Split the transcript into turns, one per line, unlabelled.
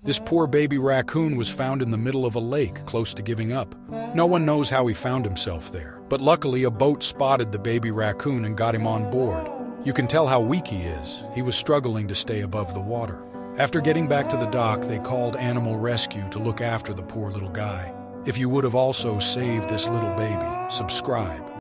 This poor baby raccoon was found in the middle of a lake, close to giving up. No one knows how he found himself there, but luckily a boat spotted the baby raccoon and got him on board. You can tell how weak he is. He was struggling to stay above the water. After getting back to the dock, they called animal rescue to look after the poor little guy. If you would have also saved this little baby, subscribe.